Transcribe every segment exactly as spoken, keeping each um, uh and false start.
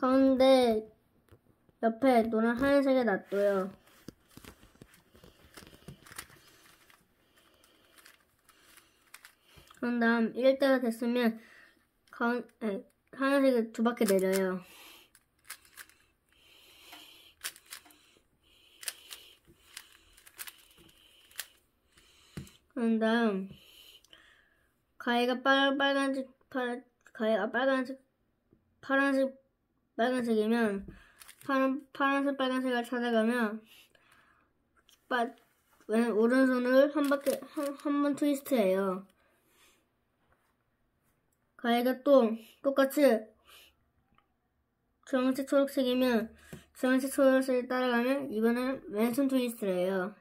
가운데 옆에 노란 하얀색에 놔둬요. 그런 다음 이럴 때가 됐으면 가운, 아니, 하얀색을 두 바퀴 내려요. 그런 다음 가위가 빨, 빨간색, 파란, 가위가 빨간색, 파란색, 빨간색이면 파란, 파란색, 빨간색을 찾아가면 빠, 왼, 오른손을 한 바퀴, 한, 한 번 트위스트해요. 가위가 또 똑같이 주황색, 초록색이면 주황색, 초록색을 따라가면 이번엔 왼손 트위스트를 해요.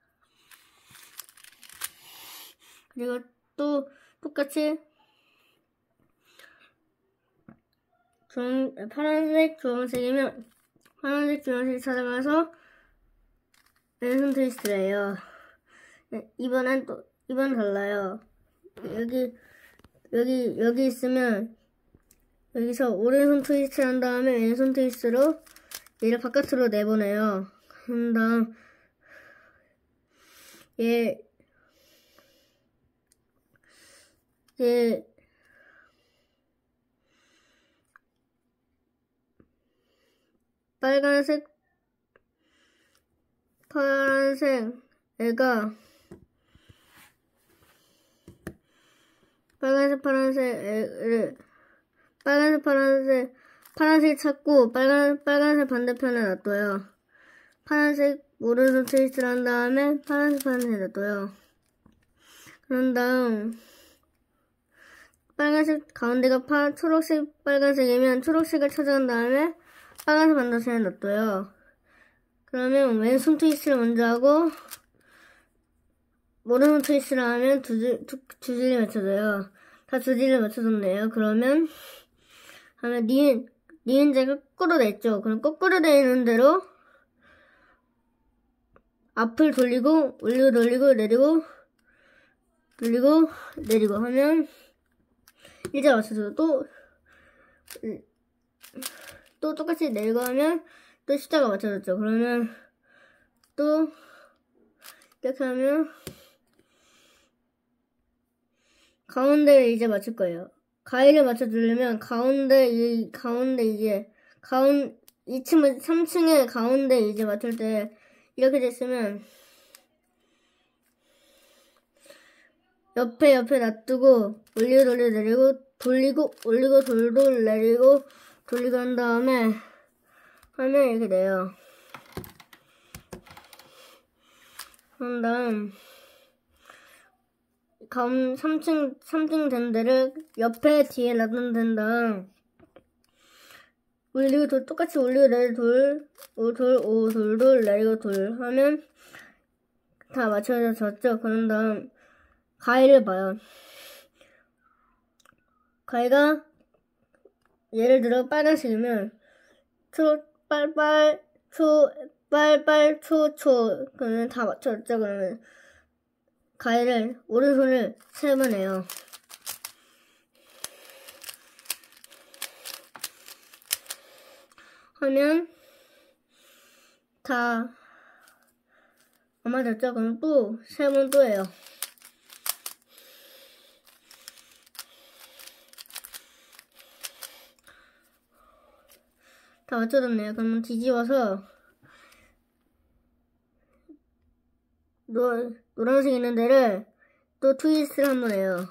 그리고 또 똑같이 주황, 파란색, 주황색이면 파란색, 주황색 찾아가서 왼손 트위스트를 해요. 이번엔 또, 이번 달라요. 여기, 여기, 여기 있으면 여기서 오른손 트위스트 한 다음에 왼손 트위스트로 얘를 바깥으로 내보내요. 그런 다음 얘, 얘 빨간색, 파란색 애가 빨간색, 파란색 애를 빨간색, 파란색, 파란색 찾고 빨간, 빨간색 반대편에 놔둬요. 파란색 오른손 트위스트를 한 다음에 파란색, 파란색 놔둬요. 그런 다음 빨간색 가운데가 파, 초록색, 빨간색이면 초록색을 찾아간 다음에 빨간색 반대편에 놔둬요. 그러면 왼손 트위스트를 먼저 하고 오른손 트위스트를 하면 두 줄, 두, 두 줄이 맞춰져요. 다 두 줄을 맞춰줬네요. 그러면 하면 니은, 니은자가 거꾸로 냈죠. 그럼 거꾸로 되는 대로 앞을 돌리고 올리고 돌리고 내리고 돌리고 내리고 하면 일자 맞춰줘. 또, 또 똑같이 내리고 하면 또 십자가 맞춰졌죠. 그러면 또 이렇게 하면 가운데를 이제 맞출 거예요. 가위를 맞춰주려면 가운데 이 가운데 이제 가운 이 층 삼 층의 가운데 이제 맞출 때 이렇게 됐으면 옆에 옆에 놔두고 올리고 돌리고 내리고 돌리고 올리고 돌돌 내리고 돌리고 한 다음에 하면 이렇게 돼요. 그런 다음 가운 삼 층 삼 층 된 데를 옆에 뒤에 놔두면 된다. 올리고 돌 똑같이 올리고 내리고 돌 오 돌 오 돌 돌 내리고 돌 하면 다 맞춰졌죠. 그런 다음 가위를 봐요. 가위가 예를 들어 빨간색이면 초 빨빨 초 빨빨 초 초 그러면 다 맞춰졌죠. 그러면 가위를 오른손을 세 번 해요. 하면 다 안 맞았죠? 그럼 또 세 번 또 해요. 다 맞춰졌네요. 그러면 뒤집어서 노, 노란색 있는 데를 또 트위스트를 한번 해요.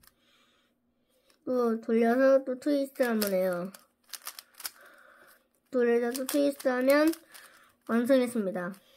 또 돌려서 또 트위스트를 한번 해요. 돌려서 또 트위스트 하면 완성했습니다.